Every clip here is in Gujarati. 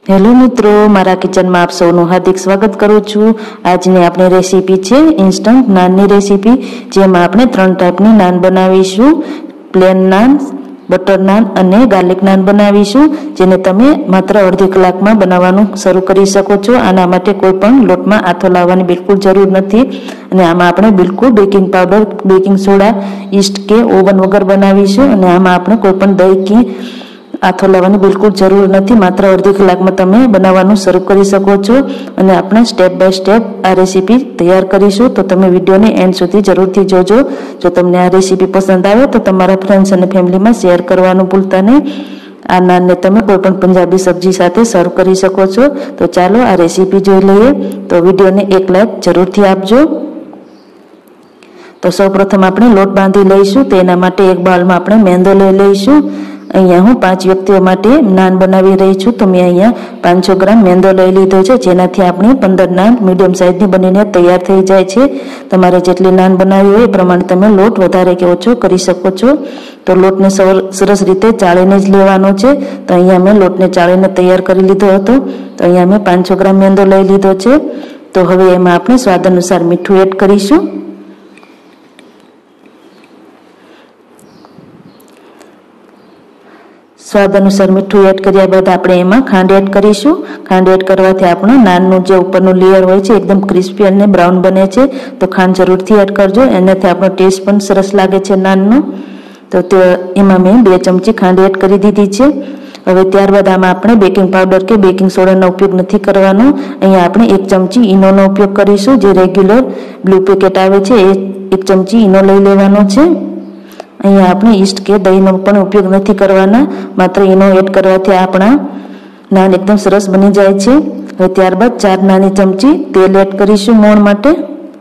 हेलो मित्रों, मारा किचन में आप सौનું हार्दिक स्वागत करूँ छूँ। આજની આપણી રેસીપી છે ઇન્સ્ટન્ટ નાનની રેસીપી, જેમાં આપણે 3 ટાઈપની નાન બનાવીશું। પ્લેન નાન, બટર નાન અને ગાર્લિક નાન બનાવીશું, જેને તમે માત્ર અડધી કલાકમાં બનાવવાનું શરૂ કરી શકો છો। આના માટે કોઈ પણ લોટમાં આથો લાવવાની બિલકુલ જરૂર નથી અને આમાં આપણે બિલકુલ baking powder, baking soda, yeast કે ઓવન વગર બનાવીશું અને આમાં આપણે કોઈ પણ દહીં કે આથો લાવવાની બિલકુલ જરૂર નથી। માત્ર અડધી કલાકમાં તમે બનાવવાનું શરૂ કરી શકો છો અને આપણે સ્ટેપ બાય સ્ટેપ આ રેસીપી તૈયાર કરીશું, તો તમે વિડીયોને એન્ડ સુધી જરૂરથી જોજો। જો તમને આ રેસીપી પસંદ આવે તો તમારા ફ્રેન્ડ્સ અને ફેમિલીમાં શેર કરવાનું ભૂલતા નહીં। આ નાનને તમે કોઈ પણ પંજાબી સબ્જી સાથે સર્વ કરી શકો છો। તો ચાલો આ રેસીપી જોઈ લઈએ। તો વિડીયોને એક લાઈક જરૂરથી આપજો। તો સૌપ્રથમ આપણે લોટ બાંધી લઈશું। તેના માટે એક બાઉલમાં આપણે મેંદો લઈ લઈશું। અહીંયા હું 5 વ્યક્તિઓ માટે નાન બનાવી રહી છું, તો મેં અહીંયા 500 ગ્રામ મેંદો લઈ લીધો છે, જેનાથી આપણી 15 નાન મીડિયમ સાઇઝની બનીને તૈયાર થઈ જાય છે। તમારે જેટલી નાન બનાવી હોય એ પ્રમાણે તમે લોટ વધારે કે ઓછો કરી શકો છો। તો લોટને સરસ રીતે ચાળીને જ લેવાનો છે। તો અહીંયા મેં લોટને ચાળીને તૈયાર કરી લીધો હતો। તો અહીંયા મેં 500 ગ્રામ મેંદો લઈ લીધો છે। તો હવે એમાં આપણે સ્વાદ અનુસાર મીઠું એડ કરીશું। स्वाद अनुसार मीठू एड कर्या बाद आपणे एमां खांड एड करीशुं। खांड एड करवाथी आपणो नाननुं जे उपरनुं लेयर होय छे एकदम क्रिस्पी अने ब्राउन बने छे। तो खांड जरूरथी एड करजो, एनाथी आपणो टेस्ट पण सरस लागे छे नाननो। तो ते एमां मैं 2 चमची खांड एड करी दीधी छे। हवे त्यारबाद आमां आपणे बेकिंग पाउडर के बेकिंग सोडानो उपयोग नथी करवानो। अहींया आपणे 1 चमची ईनोनो उपयोग करीशुं। जे रेग्युलर ब्लू पेकेट आवे छे ए 1 चमची ईनो लई लेवानो छे। अहीं आपणे ईस्ट के दहीनो पण उपयोग नहीं करवाना, मात्र ईनो एड करवाथी आपणा नान एकदम सरस बनी जाय छे। हवे त्यारबाद 4 नानी चमची तेल एड करीशुं मोण माटे।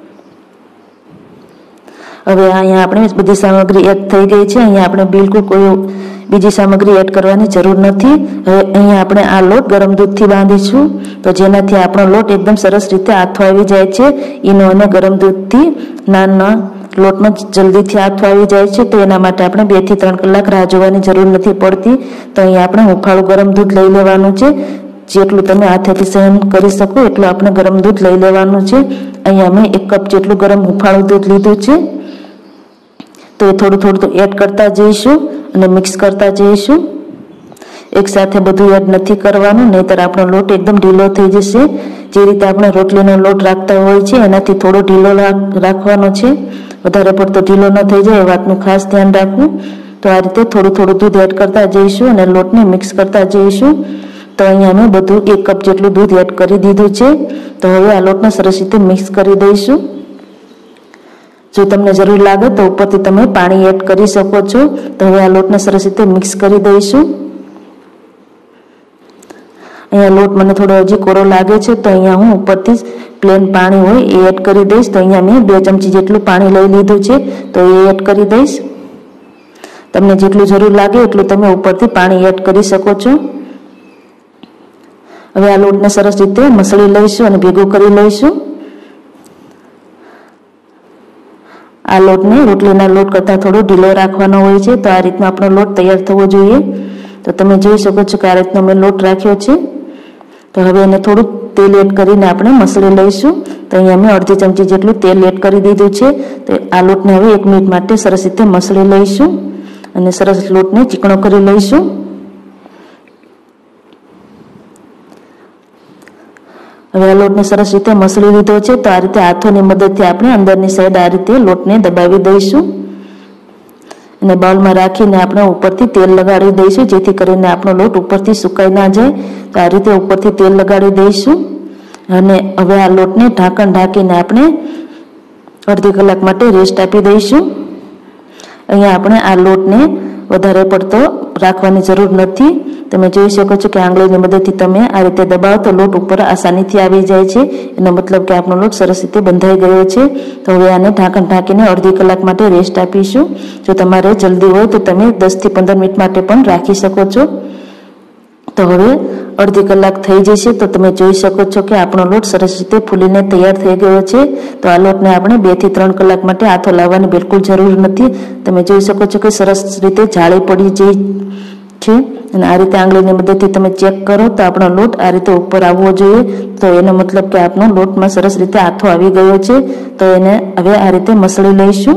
हवे अहीं आपणे बधी सामग्री एड थई गई छे। अहीं आपणे बिलकुल कोई बीजी सामग्री एड करवानी जरूर नहीं। हवे अहीं आपणे आ लोट गरम दूधथी बांधीशुं, तो जेनाथी आपणो लोट एकदम सरस रीते आथो आवी जाय छे। ईनो अने गरम दूधथी नानना लोट में जल्दी थी आथो आई जाए छे। तो एना माटे आपणे 2 થી 3 कलाक राह जोवानी जरूर नहीं पड़ती। तो अहीं आपणे हुफाळुं गरम दूध लई लेवानुं छे। जेटલું તમે હાથેથી સહન કરી શકો એટલું આપણે ગરમ દૂધ લઈ લેવાનું છે। અહીંયા મેં 1 કપ જેટલું ગરમ હુફાળું દૂધ લીધું છે। તો એ થોડું થોડું એડ કરતા જઈશું અને મિક્સ કરતા જઈશું। એક સાથે બધું એડ નથી કરવાનું, નહીતર આપણો લોટ એકદમ ઢીલો થઈ જશે। જે રીતે આપણે રોટલીનો લોટ રાખતા હોય છે એનાથી થોડો ઢીલો રાખવાનો છે, વધારે પડતો ઢીલો ન થઈ જાય એ વાતનું ખાસ ધ્યાન રાખવું। તો આ રીતે થોડું થોડું દૂધ એડ કરતા જઈશું અને લોટને મિક્સ કરતા જઈશું। તો અહીંયા મેં બધું 1 કપ જેટલું દૂધ એડ કરી દીધું છે। તો હવે આ લોટને સરસ રીતે મિક્સ કરી દઈશું। જો તમને જરૂર લાગે તો ઉપરથી તમે પાણી એડ કરી શકો છો। તો હવે આ લોટને સરસ રીતે મિક્સ કરી દઈશું। અહીંયા લોટ મને થોડો હજી કોરો લાગે છે, તો અહીંયા હું ઉપરથી પ્લેન પાણી હોય એ એડ કરી દઈશ। તો અહીંયા મેં 2 ચમચી જેટલું પાણી લઈ લીધું છે, તો એ એડ કરી દઈશ। તમને જેટલું જરૂર લાગે એટલું તમે ઉપરથી પાણી એડ કરી શકો છો। હવે આ લોટને સરસ રીતે મસળી લઈશું અને ભેગું કરી લઈશું। આ લોટને રોટલીના લોટ કરતાં થોડો ઢીલો રાખવાનો હોય છે। તો આ રીતનો આપણો લોટ તૈયાર થવો જોઈએ। તો તમે જોઈ શકો છો કે આ રીતનો મેં લોટ રાખ્યો છે। તો હવે એને થોડું તેલ એડ કરીને આપણે મસળી લઈશું। તો અહીંયા મેં અડધી ચમચી જેટલું તેલ એડ કરી દીધું છે। તો આ લોટને હવે 1 મિનિટ માટે સરસ રીતે મસળી લઈશું અને સરસ લોટને ચીકણો કરી લઈશું। હવે આ લોટને સરસ રીતે મસળી લીધો છે। તો આ રીતે હાથોની મદદથી આપણે અંદરની સાઈડ આ રીતે લોટને દબાવી દઈશું અને બાઉલમાં રાખીને આપણે ઉપરથી તેલ લગાડી દઈશું, જેથી કરીને આપણો લોટ ઉપરથી સુકાઈ ના જાય। તો આ રીતે ઉપરથી તેલ લગાડી દઈશું અને હવે આ લોટને ઢાંકણ ઢાંકીને આપણે અડધી કલાક માટે રેસ્ટ આપી દઈશું। અહીંયા આપણે આ લોટને વધારે પડતો રાખવાની જરૂર નથી। તમે જોઈ શકો છો કે આંગળીની મદદથી તમે આ રીતે દબાવો તો લોટ ઉપર આસાનીથી આવી જાય છે। એનો મતલબ કે આપણો લોટ સરસ રીતે બંધાઈ ગયો છે। તો હવે આને ઢાંકણ ઢાંકીને અડધી કલાક માટે રેસ્ટ આપીશું। જો તમારે જલ્દી હોય તો તમે 10 થી 15 મિનિટ માટે પણ રાખી શકો છો। તો હવે અડધી કલાક થઈ જશે તો તમે જોઈ શકો છો કે આપણો લોટ સરસ રીતે ફૂલીને તૈયાર થઈ ગયો છે। તો આ લોટને આપણે 2 થી 3 કલાક માટે આથો લાવવાની બિલકુલ જરૂર નથી। તમે જોઈ શકો છો કે સરસ રીતે જાળી પડી જાય છે। અને આ રીતે આંગળીની મદદથી તમે ચેક કરો તો આપણો લોટ આ રીતે ઉપર આવવો જોઈએ, તો એનો મતલબ કે આપણો લોટમાં સરસ રીતે આથો આવી ગયો છે। તો એને હવે આ રીતે મસળી લઈશું।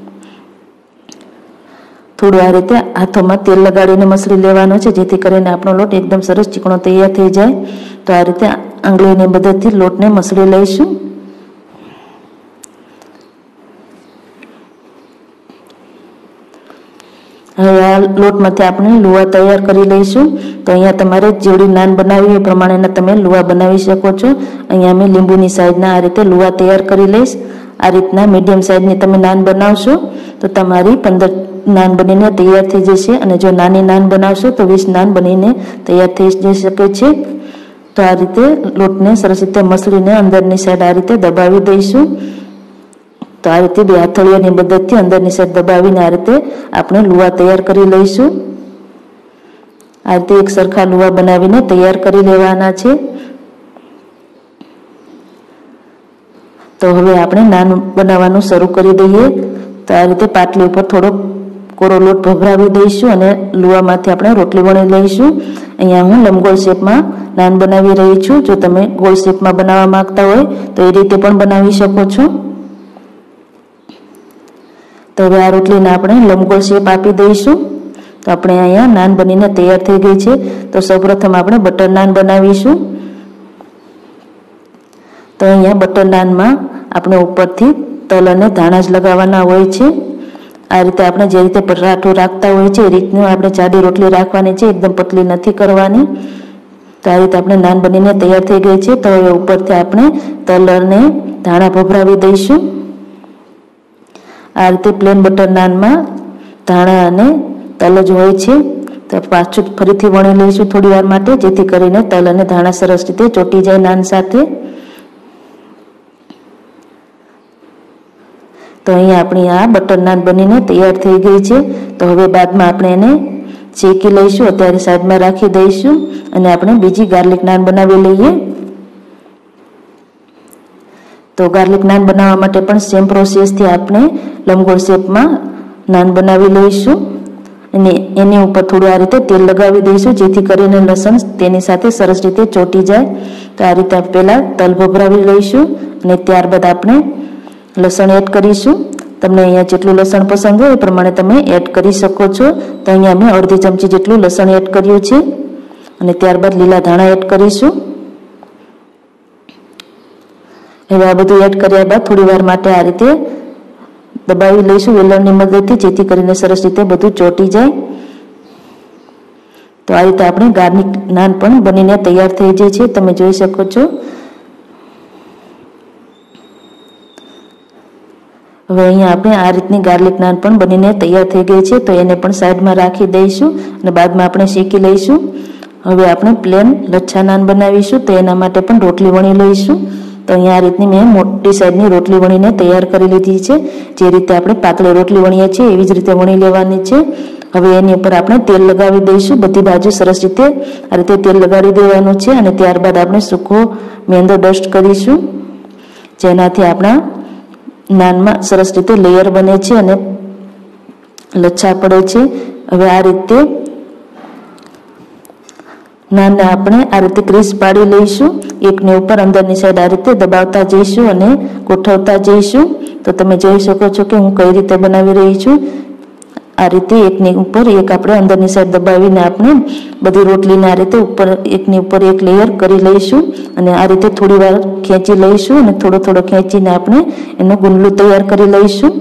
થોડું આ રીતે હાથોમાં તેલ લગાડીને મસળી લેવાનો છે, જેથી કરીને આપણો લોટ એકદમ સરસ ચીકણો તૈયાર થઈ જાય। તો આ રીતે આંગળીની મદદથી લોટને મસળી લઈશું। હવે આ લોટમાંથી આપણે લુવા તૈયાર કરી લઈશું। તો અહીંયા તમારે જેવડી નાન બનાવી એ પ્રમાણેના તમે લુવા બનાવી શકો છો। અહીંયા મેં લીંબુની સાઈઝના આ રીતે લુવા તૈયાર કરી લઈશ। આ રીતના મીડિયમ સાઈઝની તમે નાન બનાવશો તો તમારી 15 નાન બનીને તૈયાર થઈ જશે, અને જો નાની નાન બનાવશો તો 20 નાન બનીને તૈયાર થઈ જઈ શકે છે। તો આ રીતે લોટને સરસ રીતે મસળીને અંદરની સાઈડ આ રીતે દબાવી દઈશું। તો આ રીતે બે હથેળીઓની મદદથી અંદરની સાઈડ દબાવીને આ રીતે આપણે લુવા તૈયાર કરી લઈશું। આ રીતે એક સરખા લુવા બનાવીને તૈયાર કરી લેવાના છે। તો હવે આપણે નાન બનાવવાનું શરૂ કરી દઈએ। તો આ રીતે પાટલી ઉપર થોડો કોરો લોટ ભભરાવી દઈશું અને લુવામાંથી આપણે રોટલી વણી લઈશું। અહીંયા હું લંબગોળ શેપમાં નાન બનાવી રહી છું। જો તમે ગોળ શેપમાં બનાવવા માંગતા હોય તો એ રીતે પણ બનાવી શકો છો। તો હવે આ રોટલીને આપણે લંબગોળ શેપ આપી દઈશું। તો આપણે અહીંયા નાન બનીને તૈયાર થઈ ગઈ છે। તો સૌપ્રથમ આપણે બટર નાન બનાવીશું। તો અહીંયા બટર નાનમાં આપણે ઉપરથી તલ અને ધાણા જ લગાવવાના હોય છે। આ રીતે આપણે જે રીતે પરાઠું રાખતા હોય છે એ રીતનું આપણે જાડી રોટલી રાખવાની છે, એકદમ પતલી નથી કરવાની। તો આ રીતે આપણે નાન બનીને તૈયાર થઈ ગઈ છે। તો હવે ઉપરથી આપણે તલ અને ધાણા ભભરાવી દઈશું। આ રીતે પ્લેન બટર નાનમાં ધાણા અને તલ જ હોય છે। તો પાછું ફરીથી વણી લઈશું થોડી વાર માટે, જેથી કરીને તલ અને ધાણા સરસ રીતે ચોટી જાય નાન સાથે। તો અહીંયા આપણી આ બટર નાન બનીને તૈયાર થઈ ગઈ છે। તો હવે બાદમાં આપણે એને શેકી લઈશું, અત્યારે સાઈડમાં રાખી દઈશું અને આપણે બીજી ગાર્લિક નાન બનાવી લઈએ। તો ગાર્લિક નાન બનાવવા માટે પણ સેમ પ્રોસેસથી આપણે લંબગોળ શેપમાં નાન બનાવી લઈશું અને એની ઉપર થોડું આ રીતે તેલ લગાવી દઈશું, જેથી કરીને લસણ તેની સાથે સરસ રીતે ચોંટી જાય। તો આ રીતે પહેલાં તલ ભભરાવી લઈશું અને ત્યારબાદ આપણે લસણ એડ કરીશું। તમને અહીંયા જેટલું લસણ પસંદ હોય એ પ્રમાણે તમે એડ કરી શકો છો। તો અહીંયા મેં અડધી ચમચી જેટલું લસણ એડ કર્યું છે અને ત્યારબાદ લીલા ધાણા એડ કરીશું। હવે આ બધું એડ કર્યા બાદ થોડી વાર માટે આ રીતે દબાવી લઈશું વેલણની મદદથી, જેથી કરીને સરસ રીતે બધું ચોંટી જાય। તો આ રીતે આપણે ગાર્લિક નાન પણ બનીને તૈયાર થઈ જાય છે, તમે જોઈ શકો છો। હવે અહીંયા આપણે આ રીતની ગાર્લિક નાન પણ બનીને તૈયાર થઈ ગઈ છે। તો એને પણ સાઈડમાં રાખી દઈશું અને બાદમાં આપણે શેકી લઈશું। હવે આપણે પ્લેન લચ્છા નાન બનાવીશું, તો એના માટે પણ રોટલી વણી લઈશું। તો અહીંયા આ રીતની મેં મોટી સાઈઝની રોટલી વણીને તૈયાર કરી લીધી છે। જે રીતે આપણે પાતળી રોટલી વણીએ છીએ એવી જ રીતે વણી લેવાની છે। હવે એની ઉપર આપણે તેલ લગાવી દઈશું, બધી બાજુ સરસ રીતે આ રીતે તેલ લગાડી દેવાનું છે અને ત્યારબાદ આપણે સૂકો મેંદો ડસ્ટ કરીશું, જેનાથી આપણા નાનમાં સરસ રીતે લેયર બને છે અને લચ્છા પડે છે। હવે આ રીતે નાનને આપણે આ રીતે ક્રીસ પાડી લઈશું, એકની ઉપર અંદરની સાઈડ આ રીતે દબાવતા જઈશું અને ગોઠવતા જઈશું। તો તમે જોઈ શકો છો કે હું કઈ રીતે બનાવી રહી છું। આ રીતે એકની ઉપર એક આપણે અંદરની સાઈડ દબાવીને આપણે બધી રોટલીને આ રીતે ઉપર એકની ઉપર એક લેયર કરી લઈશું અને આ રીતે થોડી વાર ખેંચી લઈશું અને થોડો થોડો ખેંચીને આપણે એનું ગુંડલું તૈયાર કરી લઈશું।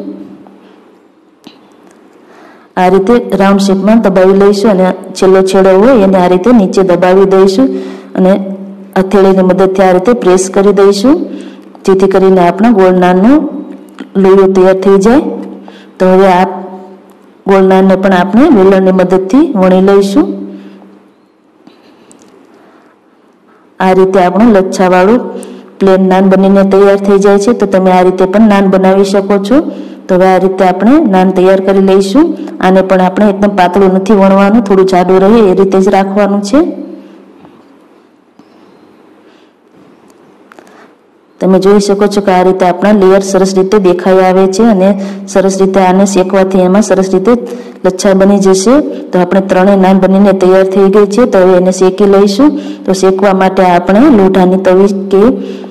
આ રીતે રાઉન્ડ શેપમાં દબાવી લઈશું અને છેલ્લો છેડો હોય એને આ રીતે નીચે દબાવી દઈશું અને હથેળીની મદદથી આ રીતે પ્રેસ કરી દઈશું, જેથી કરીને આપણા ગોળ નાનનું લોયો તૈયાર થઈ જાય। તો હવે આ ગોળ નાનને પણ આપણે વેલણની મદદથી વણી લઈશું। આ રીતે આપણું લચ્છાવાળું પ્લેન નાન બનીને તૈયાર થઈ જાય છે। તો તમે આ રીતે પણ નાન બનાવી શકો છો। તો હવે આ રીતે આપણે નાન તૈયાર કરી લઈશું। આને પણ આપણે એકદમ પાતળું નથી વણવાનું, થોડું જાડું રહે એ રીતે જ રાખવાનું છે। તમે જોઈ શકો છો કે આ રીતે આપણા લેયર સરસ રીતે દેખાઈ આવે છે અને સરસ રીતે આને શેકવાથી એમાં સરસ રીતે લચ્છા બની જશે। તો આપણે ત્રણેય નાન બનીને તૈયાર થઈ ગઈ છે। તો હવે એને શેકી લઈશું। તો શેકવા માટે આપણે લોઢાની તવી કે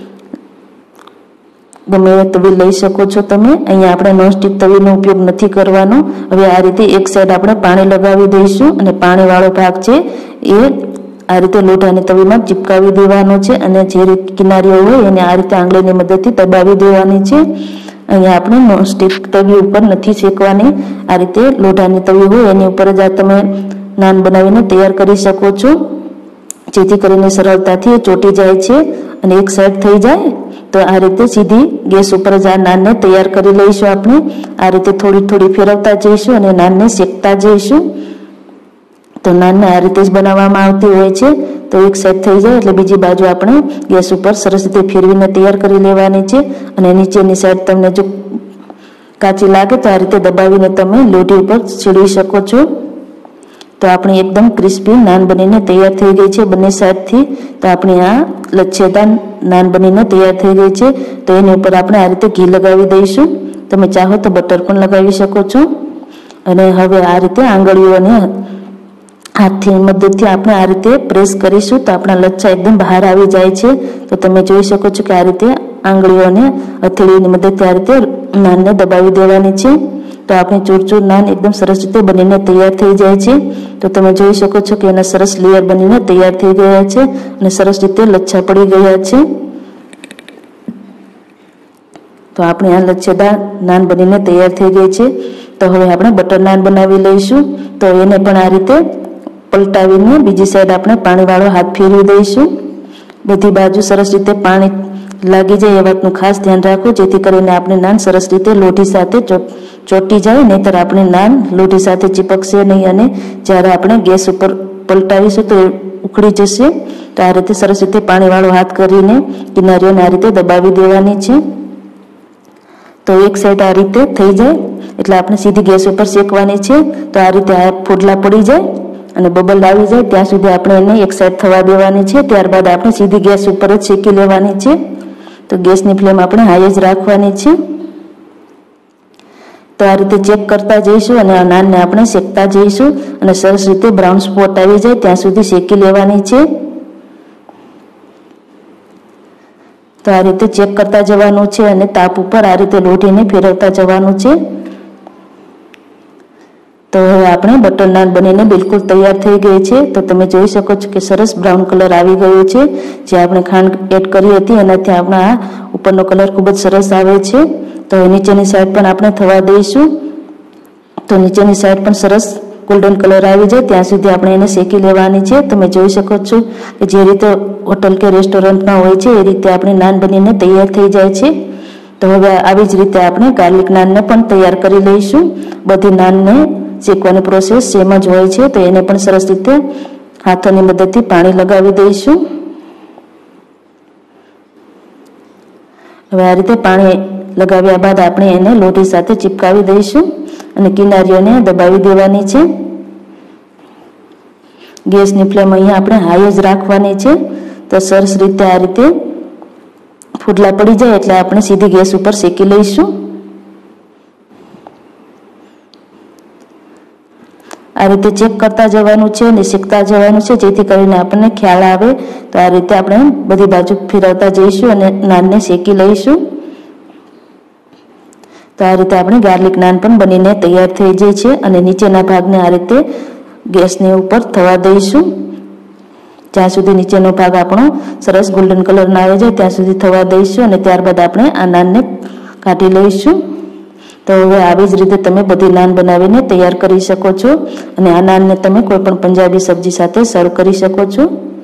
ગમે એ તવી લઈ શકો છો તમે। અહીંયા આપણે નોનસ્ટિક તવીનો ઉપયોગ નથી કરવાનો। હવે આ રીતે એક સાઈડ આપણે પાણી લગાવી દઈશું અને પાણીવાળો ભાગ છે એ આ રીતે લોઢાની તવીમાં ચિપકાવી દેવાનો છે અને જે કિનારીઓ હોય એને આ રીતે આંગળીની મદદથી દબાવી દેવાની છે। અહીંયા આપણે નોનસ્ટિક તવી ઉપર નથી શેકવાની, આ રીતે લોઢાની તવી હોય એની ઉપર જ આ તમે નાન બનાવીને તૈયાર કરી શકો છો, જેથી કરીને સરળતાથી એ ચોંટી જાય છે અને એક સાઈડ થઈ જાય તો આ રીતે સીધી ગેસ ઉપર જ આ નાનને તૈયાર કરી લઈશું। આપણે આ રીતે થોડી થોડી ફેરવતા જઈશું અને નાનને શેકતા જઈશું। તો નાનને આ રીતે જ બનાવવામાં આવતી હોય છે। તો એક સાઈડ થઈ જાય એટલે બીજી બાજુ આપણે ગેસ ઉપર સરસ રીતે ફેરવીને તૈયાર કરી લેવાની છે અને નીચેની સાઈડ તમને જો કાચી લાગે તો આ રીતે દબાવીને તમે લોઢી ઉપર છીડવી શકો છો। તો આપણી એકદમ ક્રિસ્પી નાન બનીને તૈયાર થઈ ગઈ છે બંને સાઈડથી। તો આપણી આ લચ્છેદાર નાન બનીને તૈયાર થઈ ગઈ છે। તો એની ઉપર આપણે આ રીતે ઘી લગાવી દઈશું, તમે ચાહો તો બટર પણ લગાવી શકો છો। અને હવે આ રીતે આંગળીઓને હાથની મદદથી આપણે આ રીતે પ્રેસ કરીશું તો આપણા લચ્છા એકદમ બહાર આવી જાય છે। તો તમે જોઈ શકો છો કે આ રીતે આંગળીઓને હથેળીની મદદથી આ રીતે નાનને દબાવી દેવાની છે। તો આપણી ચૂરચૂર નાન એકદમ સરસ રીતે બનીને તૈયાર થઈ જાય છે। તો તમે જોઈ શકો છો કે એના સરસ લેયર બનીને તૈયાર થઈ ગયા છે અને સરસ રીતે લચ્છા પડી ગયા છે। તો આપણી આ લચ્છેદાર નાન બનીને તૈયાર થઈ ગઈ છે। તો હવે આપણે બટર નાન બનાવી લઈશું। તો એને પણ આ રીતે પલટાવીને બીજી સાઈડ આપણે પાણીવાળો હાથ ફેરવી દઈશું। બધી બાજુ સરસ રીતે પાણી લાગી જાય એ વાતનું ખાસ ધ્યાન રાખો, જેથી કરીને આપણી નાન સરસ રીતે લોઢી સાથે ચોંટી જાય, નહીંતર આપણી નાન લોઢી સાથે ચીપકશે નહીં અને જ્યારે આપણે ગેસ ઉપર પલટાવીશું તો ઉખડી જશે। તો આ રીતે સરસ રીતે પાણીવાળો હાથ કરીને કિનારીઓને આ રીતે દબાવી દેવાની છે। તો એક સાઈડ આ રીતે થઈ જાય એટલે આપણે સીધી ગેસ ઉપર શેકવાની છે। તો આ રીતે આ ફૂટલા પડી જાય અને બબલ આવી જાય ત્યાં સુધી આપણે એને એક સાઈડ થવા દેવાની છે। ત્યારબાદ આપણે સીધી ગેસ ઉપર જ શેકી લેવાની છે। તો ગેસની ફ્લેમ આપણે હાઈ જ રાખવાની છે। તો આ રીતે ચેક કરતા જઈશું અને આ નાનને આપણે શેકતા જઈશું અને સરસ રીતે બ્રાઉન સ્પોટ આવી જાય ત્યાં સુધી શેકી લેવાની છે। તો આ રીતે ચેક કરતા જવાનું છે અને તાપ ઉપર આ રીતે લોઢીને ફેરવતા જવાનું છે। તો હવે આપણે બટર નાન બનીને બિલકુલ તૈયાર થઈ ગઈ છે। તો તમે જોઈ શકો છો કે સરસ બ્રાઉન કલર આવી ગયો છે। જે આપણે ખાંડ એડ કરી હતી એનાથી આપણા આ ઉપરનો કલર ખૂબ જ સરસ આવે છે। તો નીચેની સાઈડ પણ આપણે થવા દઈશું। તો નીચેની સાઈડ પણ સરસ ગોલ્ડન કલર આવી જાય ત્યાં સુધી આપણે એને શેકી લેવાની છે। તમે જોઈ શકો છો કે જે રીતે હોટલ કે રેસ્ટોરન્ટમાં હોય છે એ રીતે આપણી નાન બનીને તૈયાર થઈ જાય છે। તો હવે આવી જ રીતે આપણે ગાર્લિક નાનને પણ તૈયાર કરી લઈશું। બધી નાનને શેકવાની પ્રોસેસ સેમ જ હોય છે। તો એને પણ સરસ રીતે હાથોની મદદથી પાણી લગાવી દઈશું। હવે આ રીતે પાણી લગાવ્યા બાદ આપણે એને લોઢી સાથે ચિપકાવી દઈશું અને કિનારીઓને દબાવી દેવાની છે। ગેસની ફ્લેમ અહીંયા આપણે હાઈ જ રાખવાની છે। તો સરસ રીતે આ રીતે ફૂટલા પડી જાય એટલે આપણે સીધી ગેસ ઉપર શેકી લઈશું। આ રીતે ચેક કરતા જવાનું છે અને શેકતા જવાનું છે, જેથી કરીને આપણને ખ્યાલ આવે। તો આ રીતે આપણે બધી બાજુ ફેરવતા જઈશું અને નાનને શેકી લઈશું। તો આ રીતે આપણે ગાર્લિક નાન પણ બનીને તૈયાર થઈ જાય છે અને નીચેના ભાગને આ રીતે ગેસની ઉપર થવા દઈશું જ્યાં સુધી નીચેનો ભાગ આપણો સરસ ગોલ્ડન કલરના આવી જાય ત્યાં સુધી થવા દઈશું અને ત્યારબાદ આપણે આ નાનને કાઢી લઈશું। તો હવે આવી જ રીતે તમે બધી નાન બનાવીને તૈયાર કરી શકો છો અને આ નાનને તમે કોઈ પણ પંજાબી સબ્જી સાથે સર્વ કરી શકો છો।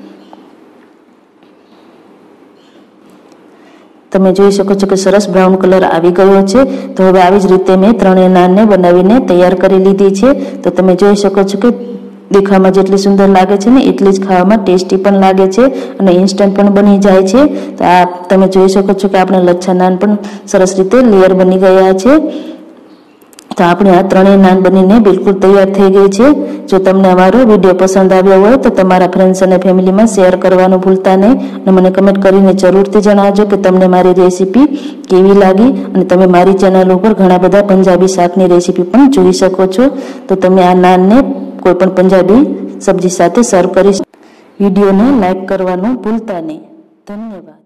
તમે જોઈ શકો છો કે સરસ બ્રાઉન કલર આવી ગયો છે। તો હવે આવી જ રીતે મેં ત્રણેય નાનને બનાવીને તૈયાર કરી લીધી છે। તો તમે જોઈ શકો છો કે દેખાવમાં જેટલી સુંદર લાગે છે ને એટલી જ ખાવામાં ટેસ્ટી પણ લાગે છે અને ઇન્સ્ટન્ટ પણ બની જાય છે। તો આ તમે જોઈ શકો છો કે આપણે લચ્છા નાન પણ સરસ રીતે લેયર બની ગયા છે। તો આપણે આ ત્રણેય નાન બનીને બિલકુલ તૈયાર થઈ ગઈ છે। જો તમને અમારો વિડીયો પસંદ આવ્યો હોય તો તમારા ફ્રેન્ડ્સ અને ફેમિલીમાં શેર કરવાનું ભૂલતા નહીં અને મને કમેન્ટ કરીને જરૂરથી જણાવજો કે તમને મારી રેસીપી કેવી લાગી। અને તમે મારી ચેનલ ઉપર ઘણા બધા પંજાબી શાકની રેસીપી પણ જોઈ શકો છો। તો તમે આ નાનને કોઈ પણ પંજાબી સબ્જી સાથે સર્વ કરી. વિડીયોને લાઈક કરવાનું ભૂલતા નહીં. ધન્યવાદ.